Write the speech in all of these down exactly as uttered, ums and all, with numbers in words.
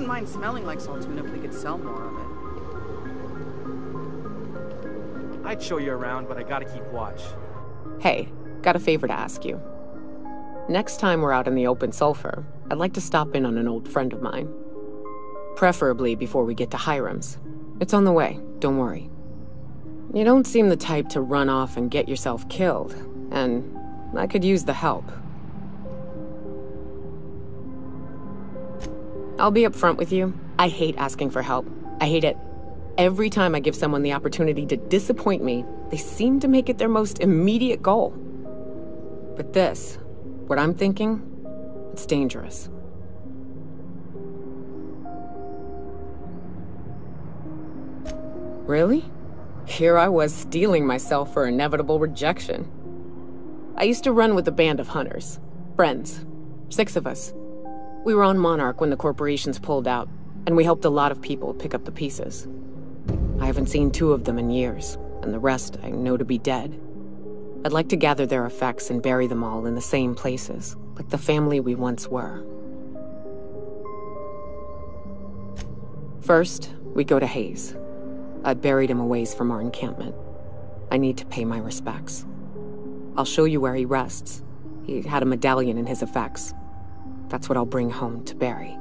wouldn't mind smelling like Saltuna if we could sell more of it. I'd show you around, but I gotta keep watch. Hey, got a favor to ask you. Next time we're out in the open sulfur, I'd like to stop in on an old friend of mine. Preferably before we get to Hiram's. It's on the way, don't worry. You don't seem the type to run off and get yourself killed, and I could use the help. I'll be upfront with you. I hate asking for help. I hate it. Every time I give someone the opportunity to disappoint me, they seem to make it their most immediate goal. But this, what I'm thinking, it's dangerous. Really? Here I was steeling myself for inevitable rejection. I used to run with a band of hunters. Friends. Six of us. We were on Monarch when the corporations pulled out, and we helped a lot of people pick up the pieces. I haven't seen two of them in years, and the rest I know to be dead. I'd like to gather their effects and bury them all in the same places, like the family we once were. First, we go to Hayes. I buried him a ways from our encampment. I need to pay my respects. I'll show you where he rests. He had a medallion in his effects. That's what I'll bring home to Barry.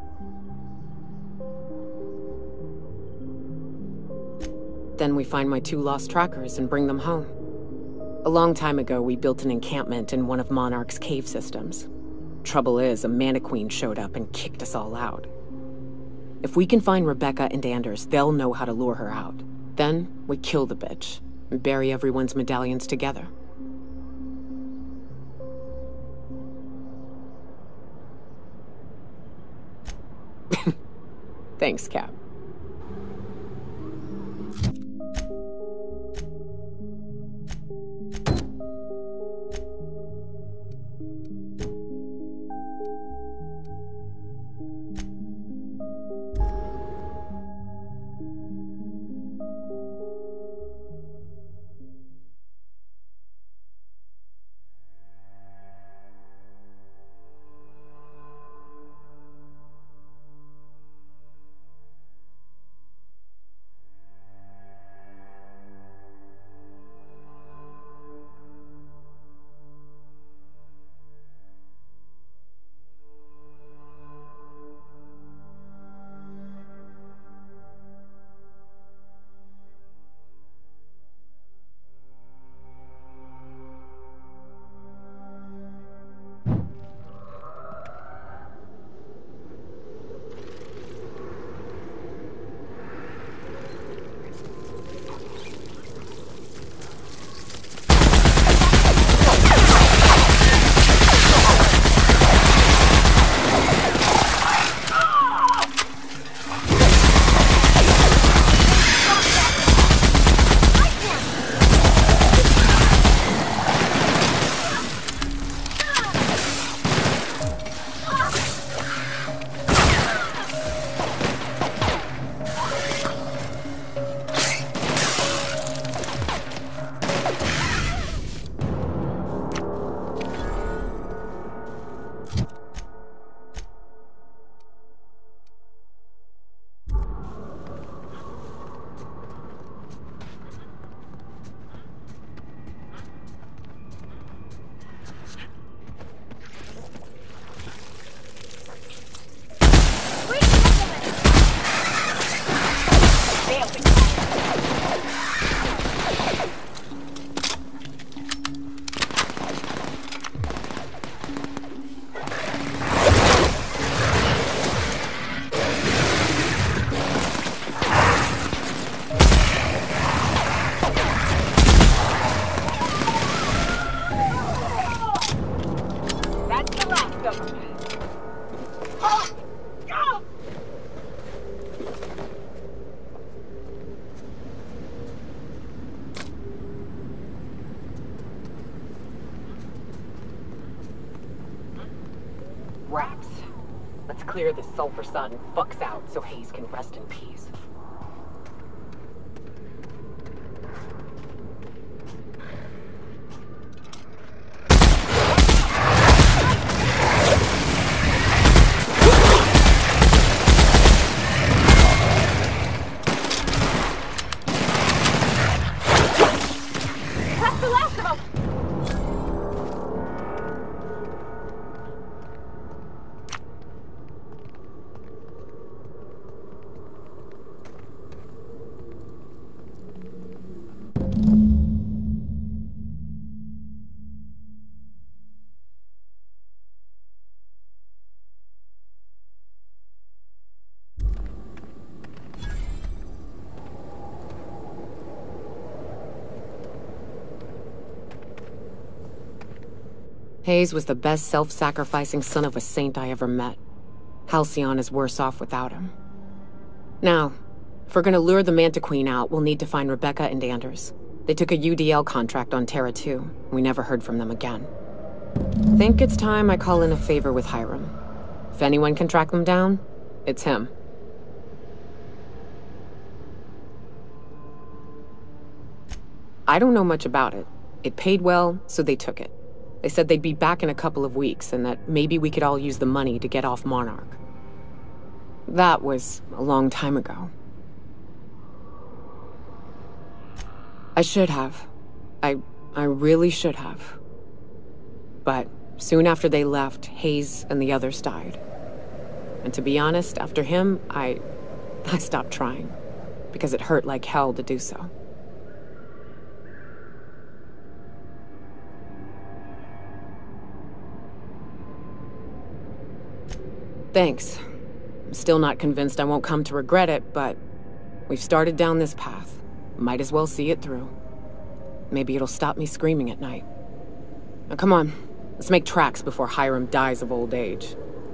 Then we find my two lost trackers and bring them home. A long time ago, we built an encampment in one of Monarch's cave systems. Trouble is, a Mantiqueen showed up and kicked us all out. If we can find Rebecca and Anders, they'll know how to lure her out. Then, we kill the bitch, and bury everyone's medallions together. Thanks, Cap. Rats. Let's clear this sulfur sun fucks out so Hayes can rest in peace. Hayes was the best self-sacrificing son of a saint I ever met. Halcyon is worse off without him. Now, if we're gonna lure the Manta Queen out, we'll need to find Rebecca and Anders. They took a U D L contract on Terra two. We never heard from them again. Think it's time I call in a favor with Hiram. If anyone can track them down, it's him. I don't know much about it. It paid well, so they took it. They said they'd be back in a couple of weeks, and that maybe we could all use the money to get off Monarch. That was a long time ago. I should have. I... I really should have. But soon after they left, Hayes and the others died. And to be honest, after him, I... I stopped trying. Because it hurt like hell to do so. Thanks. I'm still not convinced I won't come to regret it, but we've started down this path. Might as well see it through. Maybe it'll stop me screaming at night. Now come on, let's make tracks before Hiram dies of old age.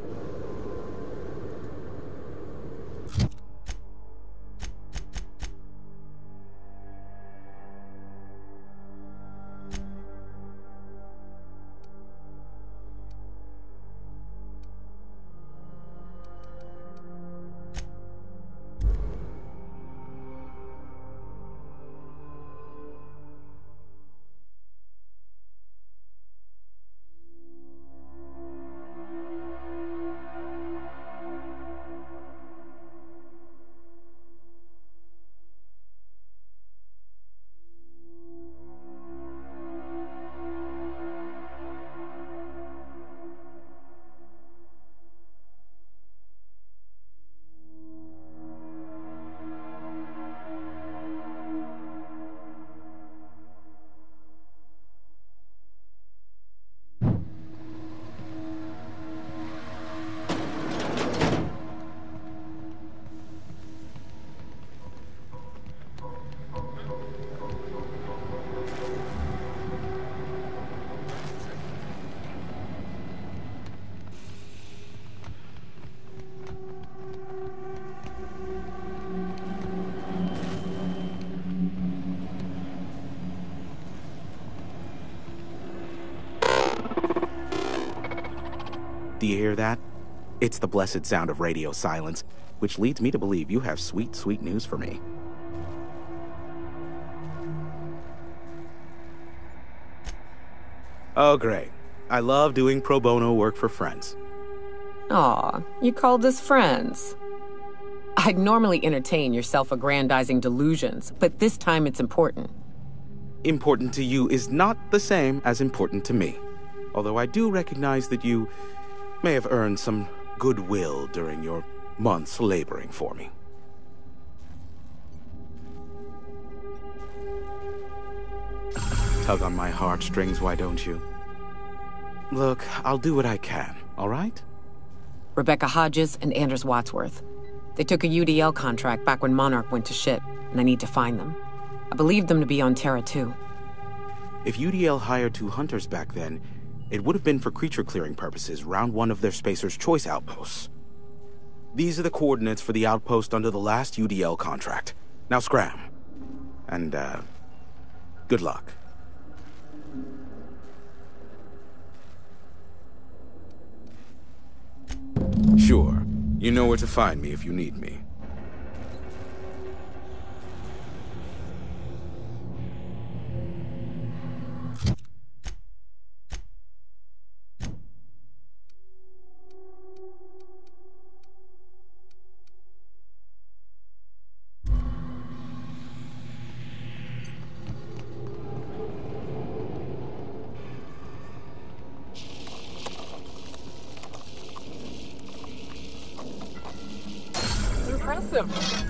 Do you hear that? It's the blessed sound of radio silence, which leads me to believe you have sweet, sweet news for me. Oh, great. I love doing pro bono work for friends. Aw, you called us friends. I'd normally entertain your self-aggrandizing delusions, but this time it's important. Important to you is not the same as important to me. Although I do recognize that you may have earned some goodwill during your months laboring for me. Tug on my heartstrings, why don't you? Look, I'll do what I can, all right? Rebecca Hodges and Anders Wadsworth. They took a U D L contract back when Monarch went to shit, and I need to find them. I believed them to be on Terra two. If U D L hired two hunters back then, it would have been for creature clearing purposes round one of their Spacer's Choice outposts. These are the coordinates for the outpost under the last U D L contract. Now scram. And, uh, good luck. Sure. You know where to find me if you need me. Impressive.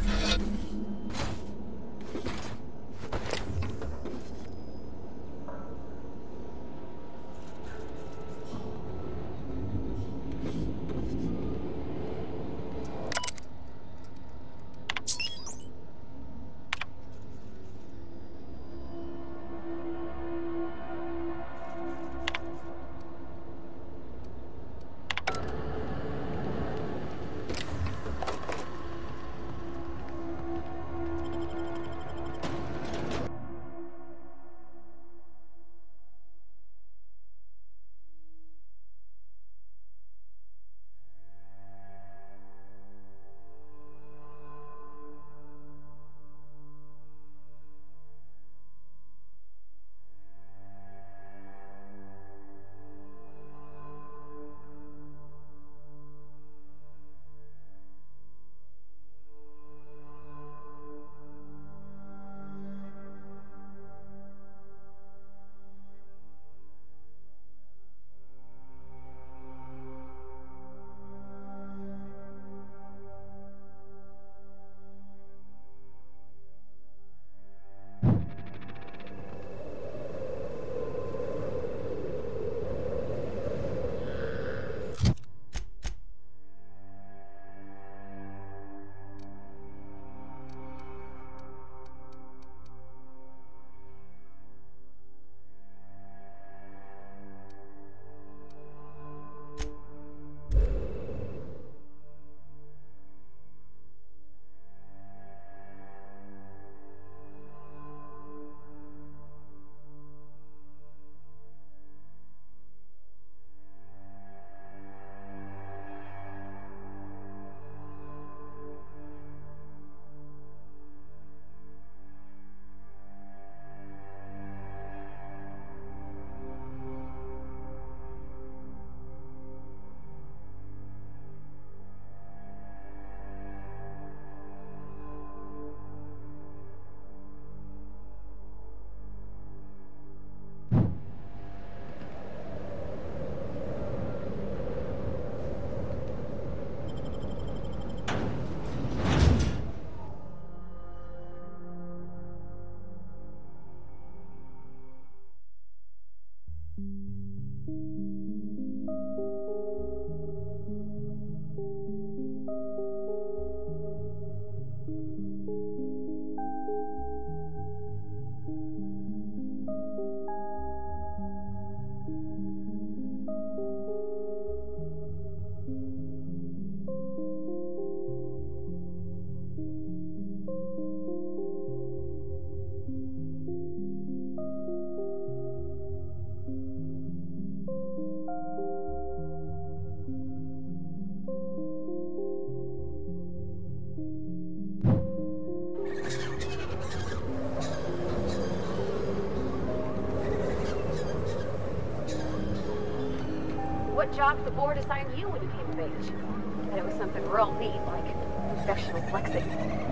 what jobs the board assigned you when you came of age. And it was something real neat, like professional flexing.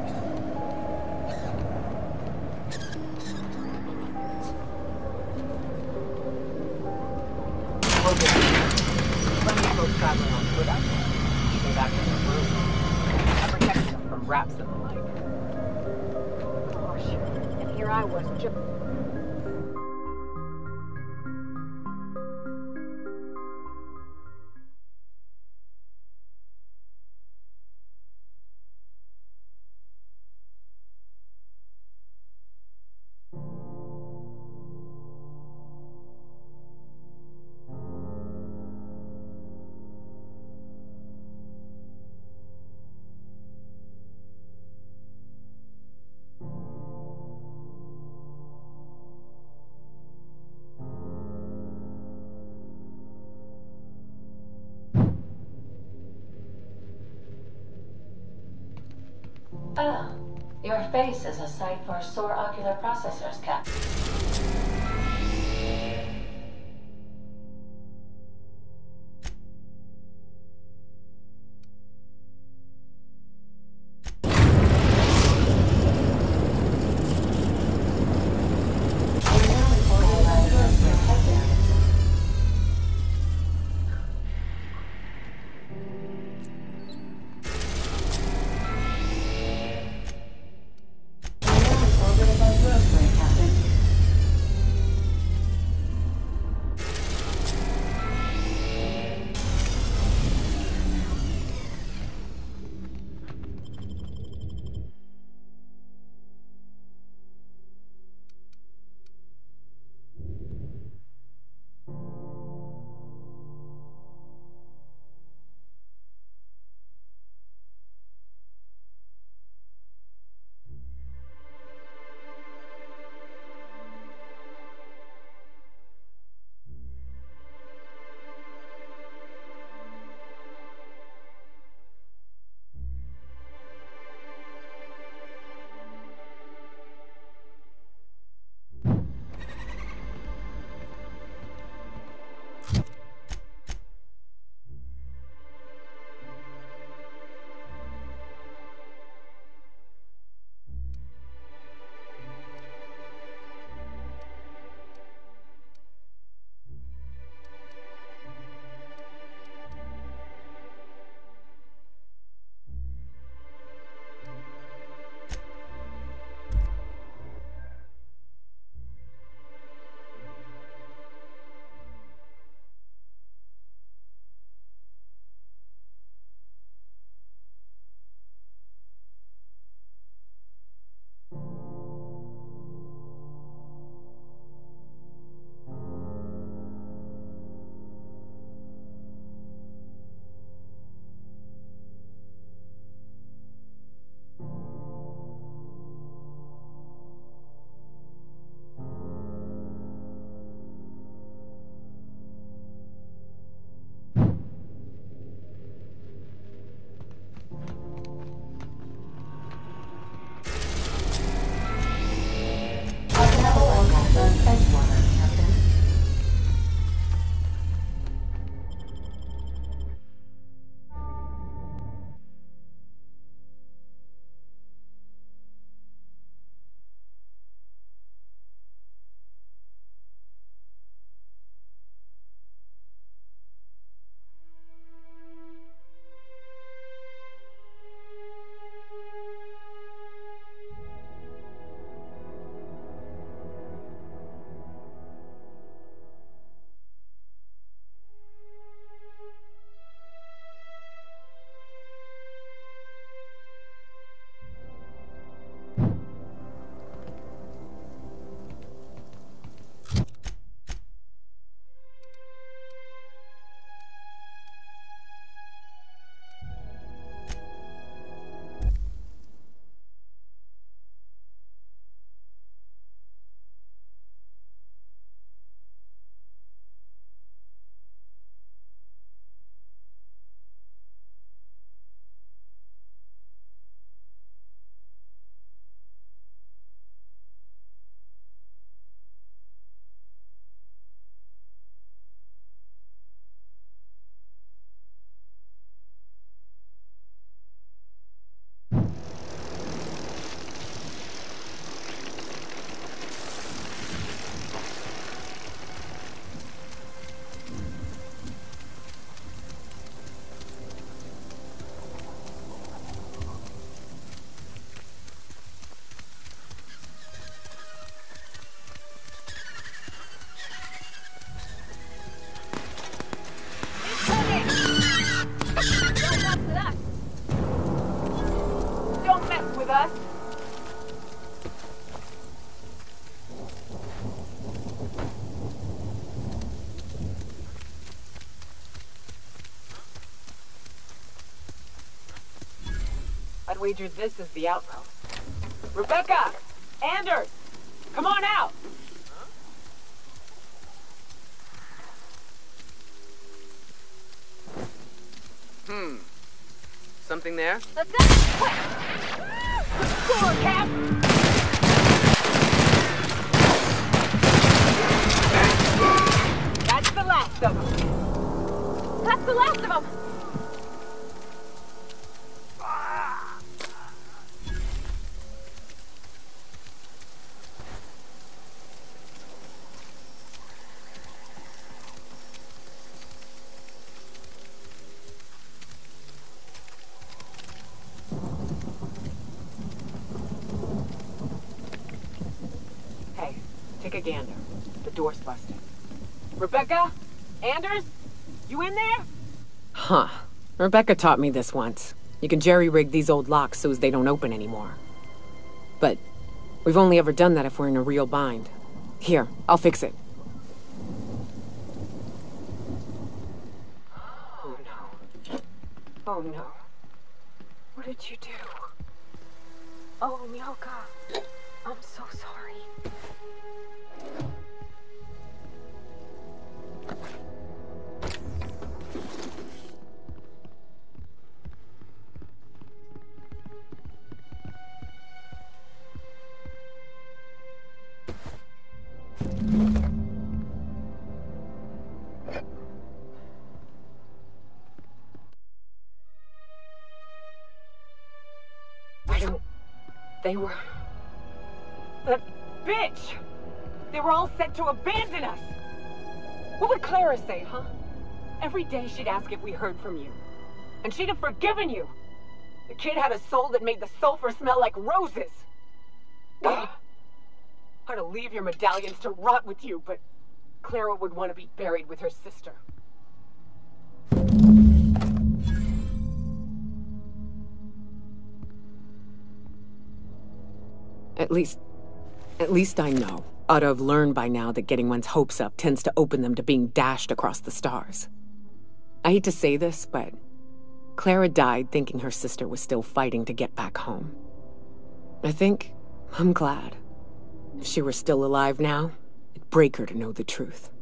Plenty of folks traveling on foot out there, even back in their room. I protected them from raps and the like. Gosh, and here I was just... Ah, your face is a sight for sore ocular processors, Cap. wager this is the outpost. Rebecca! Anders! Come on out! Hmm. Something there? Let's go! Score, Cap! That's the last of them. That's the last of them! Hey, take a gander. The door's busted. Rebecca? Anders? You in there? Huh. Rebecca taught me this once. You can jerry-rig these old locks so as they don't open anymore. But we've only ever done that if we're in a real bind. Here, I'll fix it. Oh no. Oh no. What did you do? Oh, Myoka. I'm so sorry. I don't... They were... That bitch! They were all set to abandon us! What would Clara say, huh? Every day she'd ask if we heard from you. And she'd have forgiven you! The kid had a soul that made the sulfur smell like roses! Ugh. I'd to leave your medallions to rot with you, but Clara would want to be buried with her sister. At least... At least I know. Ought to have learned by now that getting one's hopes up tends to open them to being dashed across the stars. I hate to say this, but Clara died thinking her sister was still fighting to get back home. I think I'm glad. If she were still alive now, it'd break her to know the truth.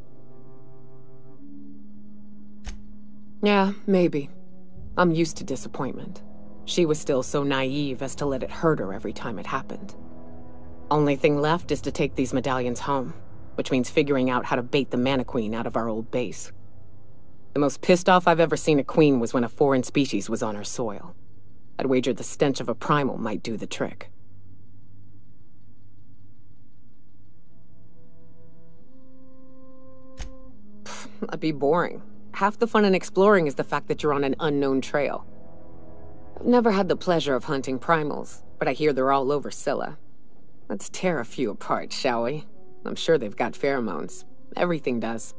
Yeah, maybe. I'm used to disappointment. She was still so naive as to let it hurt her every time it happened. Only thing left is to take these medallions home, which means figuring out how to bait the Mantiqueen out of our old base. The most pissed off I've ever seen a queen was when a foreign species was on her soil. I'd wager the stench of a primal might do the trick. That'd be boring. Half the fun in exploring is the fact that you're on an unknown trail. I've never had the pleasure of hunting primals, but I hear they're all over Scylla. Let's tear a few apart, shall we? I'm sure they've got pheromones. Everything does.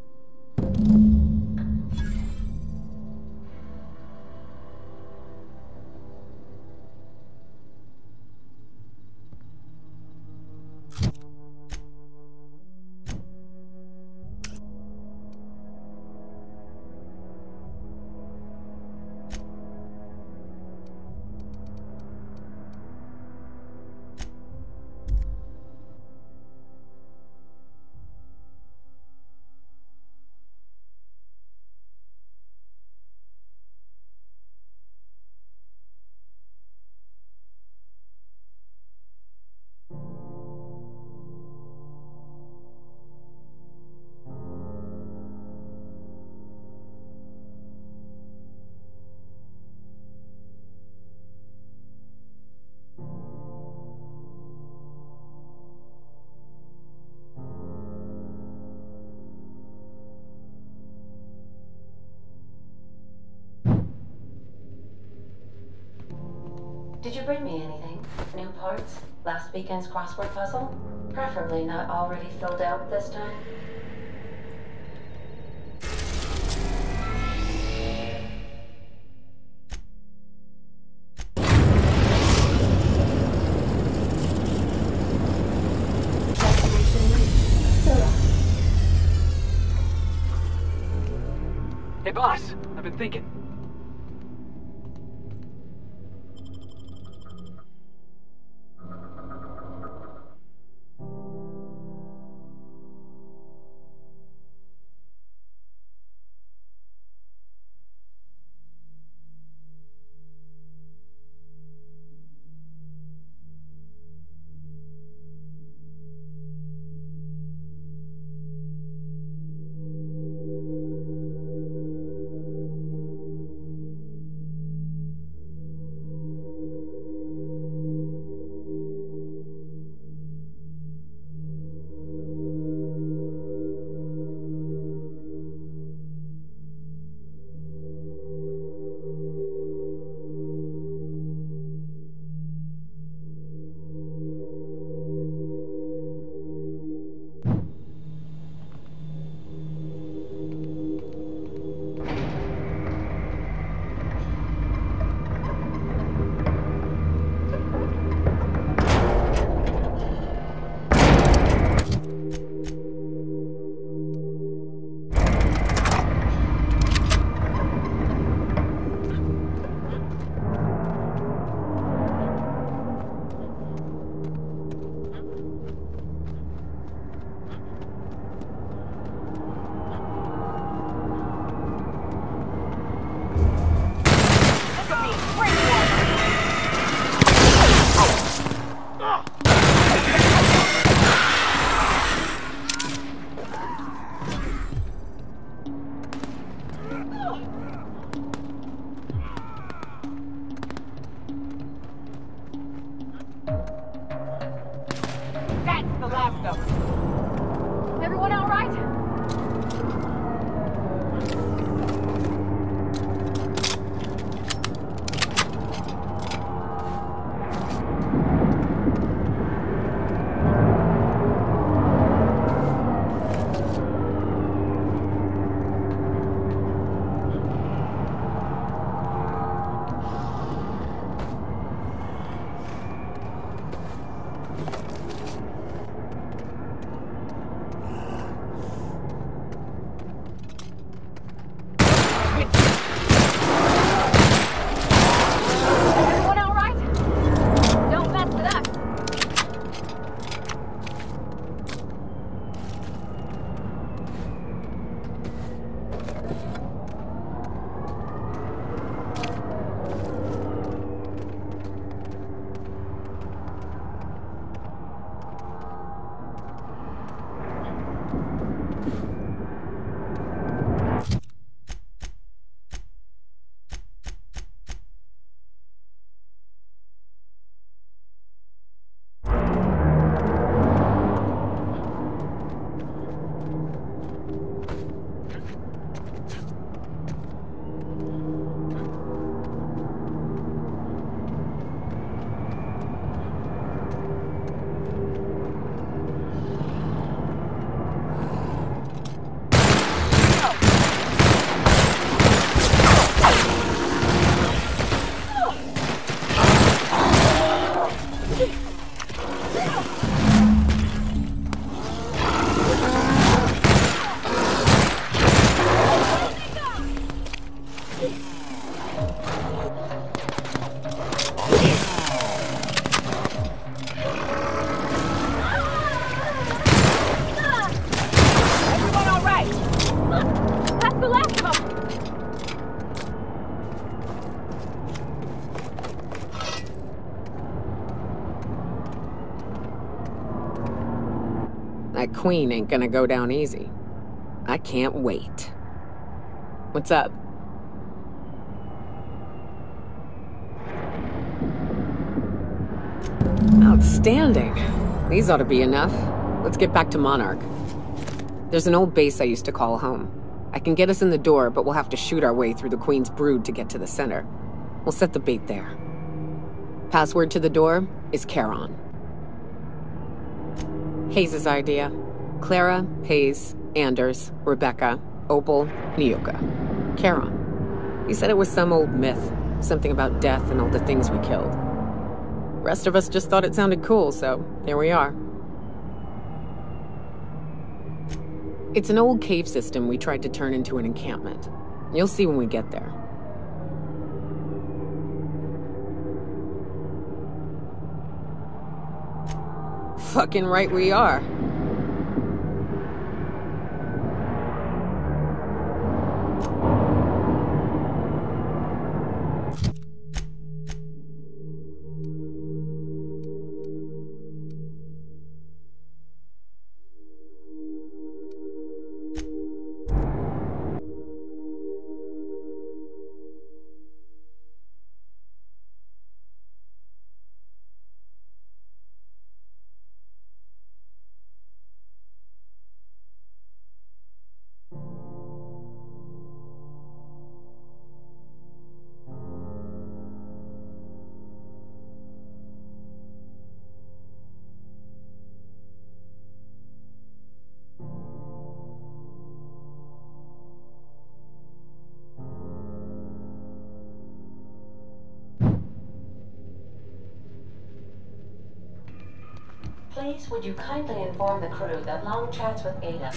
Did you bring me anything? New parts? Last weekend's crossword puzzle? Preferably not already filled out this time. Destination reached. Scylla. Hey, boss. I've been thinking. Everyone all right? That queen ain't gonna go down easy. I can't wait. What's up? Outstanding. These ought to be enough. Let's get back to Monarch. There's an old base I used to call home. I can get us in the door, but we'll have to shoot our way through the Queen's brood to get to the center. We'll set the bait there. Password to the door is Charon. Hayes' idea. Clara, Hayes, Anders, Rebecca, Opal, Nyoka. Charon. He said it was some old myth. Something about death and all the things we killed. Rest of us just thought it sounded cool, so here we are. It's an old cave system we tried to turn into an encampment. You'll see when we get there. Fucking right we are. Please, would you kindly inform the crew that long chats with Ada...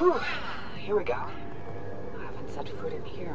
Whew. Here we go. I haven't set foot in here.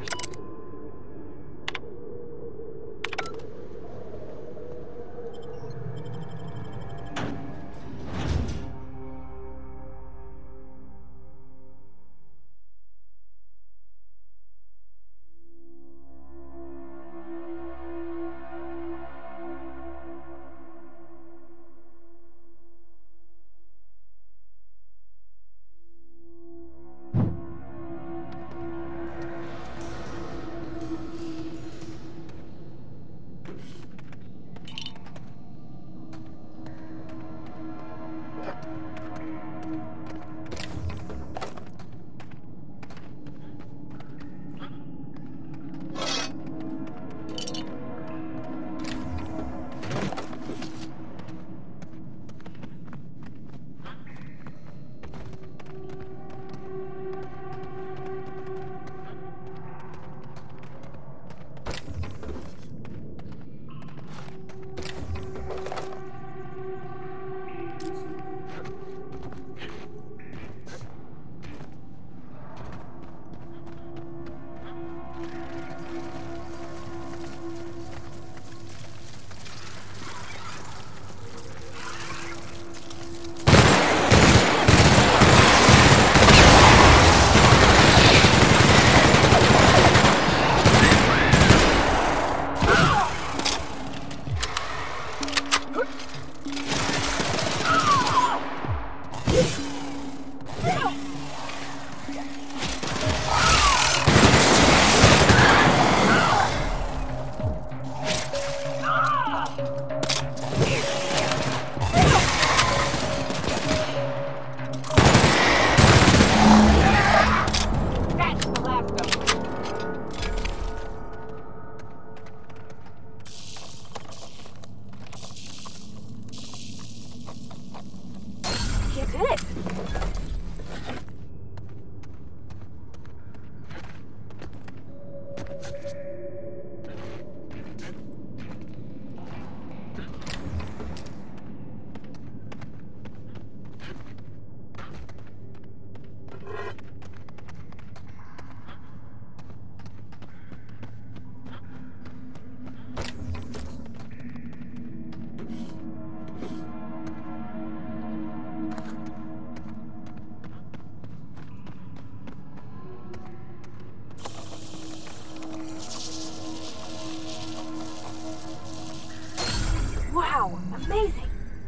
Wow, amazing.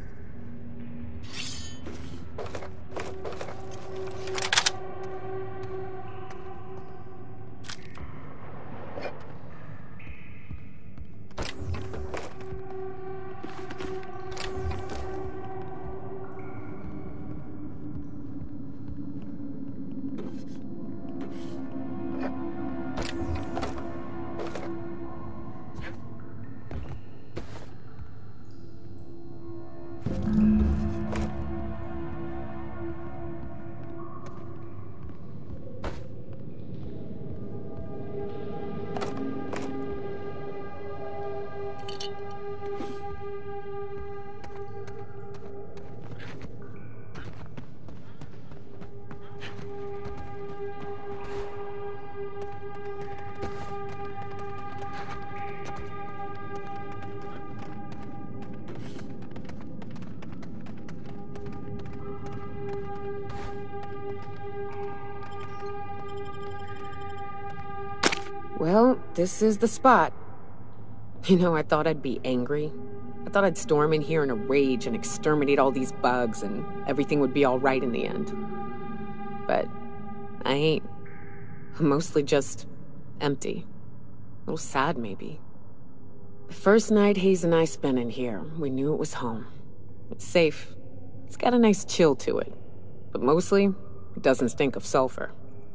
Well, this is the spot. You know, I thought I'd be angry. I thought I'd storm in here in a rage and exterminate all these bugs and everything would be all right in the end. But I ain't. I'm mostly just empty. A little sad, maybe. The first night Hayes and I spent in here, we knew it was home. It's safe. It's got a nice chill to it. But mostly, it doesn't stink of sulfur.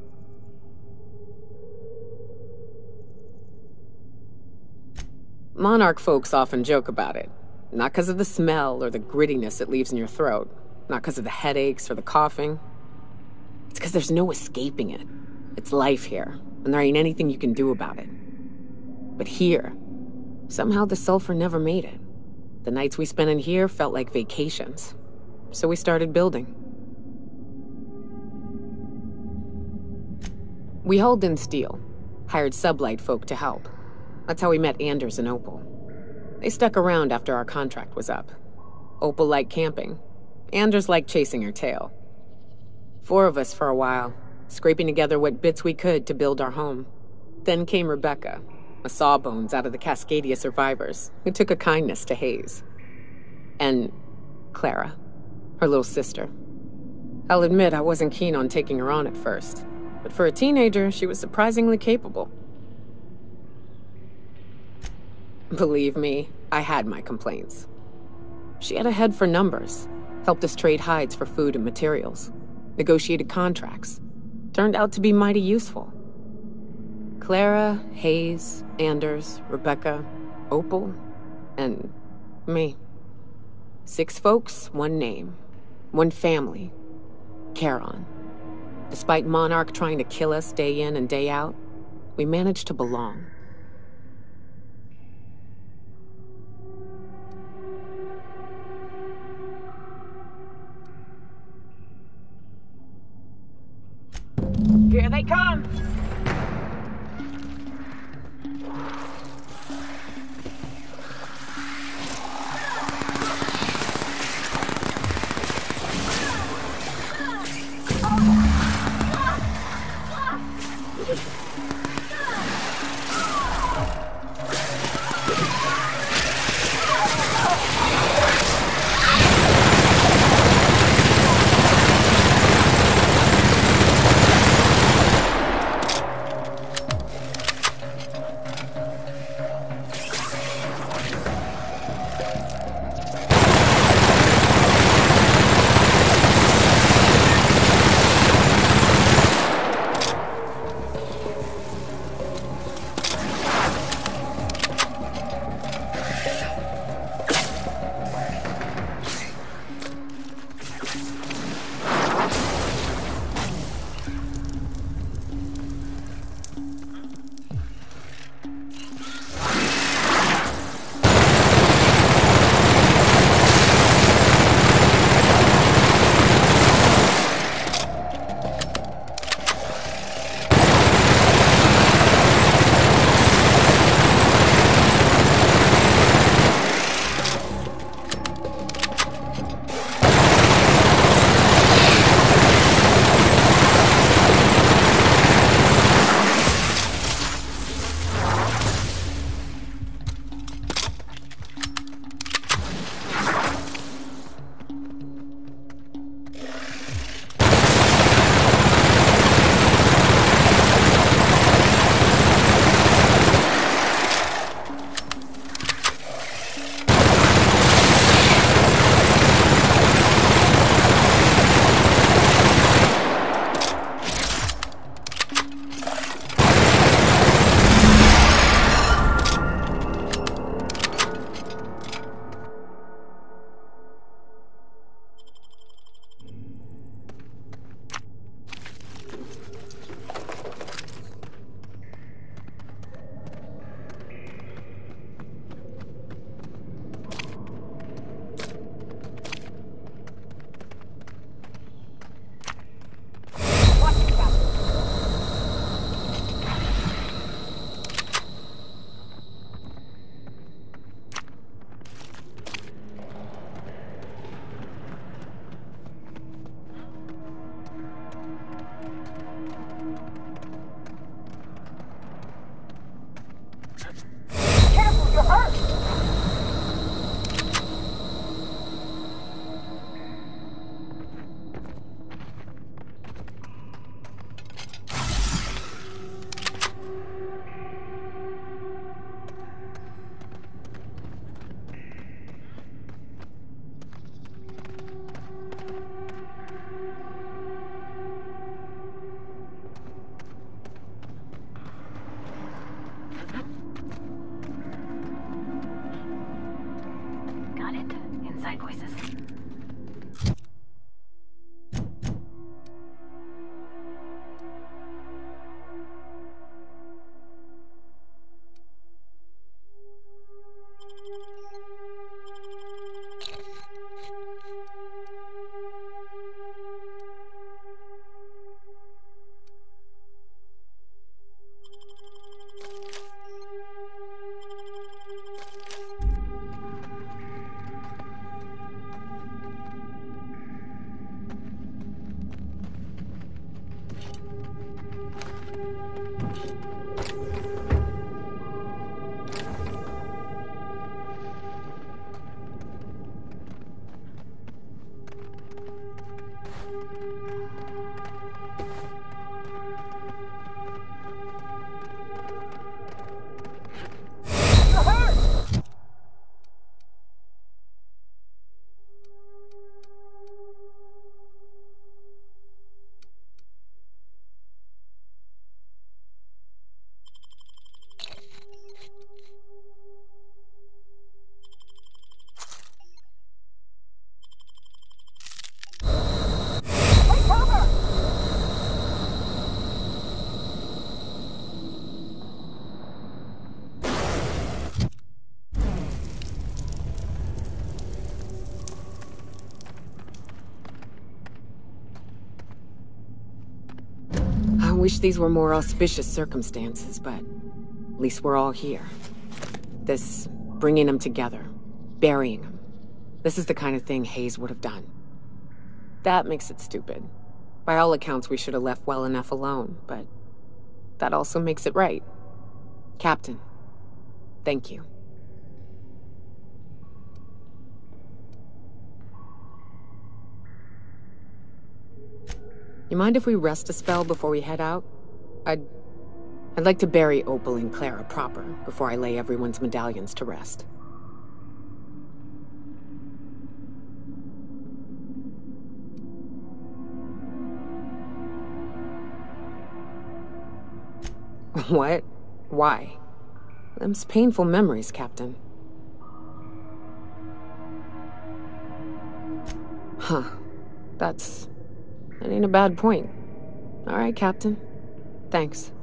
Monarch folks often joke about it. Not because of the smell or the grittiness it leaves in your throat. Not because of the headaches or the coughing. It's because there's no escaping it. It's life here, and there ain't anything you can do about it. But here, somehow the sulfur never made it. The nights we spent in here felt like vacations. So we started building. We hauled in steel, hired sublight folk to help. That's how we met Anders and Opal. They stuck around after our contract was up. Opal liked camping. Anders liked chasing her tail. Four of us for a while, scraping together what bits we could to build our home. Then came Rebecca, a sawbones out of the Cascadia survivors, who took a kindness to Hayes. And Clara, her little sister. I'll admit I wasn't keen on taking her on at first, but for a teenager, she was surprisingly capable. Believe me, I had my complaints. She had a head for numbers, helped us trade hides for food and materials, negotiated contracts. Turned out to be mighty useful. Clara, Hayes, Anders, Rebecca, Opal, and me. Six folks, one name, one family, Charon. Despite Monarch trying to kill us day in and day out, we managed to belong. Here they come! Wish these were more auspicious circumstances, but at least we're all here. This bringing them together, burying them. This is the kind of thing Hayes would have done. That makes it stupid. By all accounts, we should have left well enough alone, but that also makes it right. Captain, thank you. You mind if we rest a spell before we head out? I'd... I'd like to bury Opal and Clara proper before I lay everyone's medallions to rest. What? Why? Them's painful memories, Captain. Huh. That's... That ain't a bad point. All right, Captain. Thanks.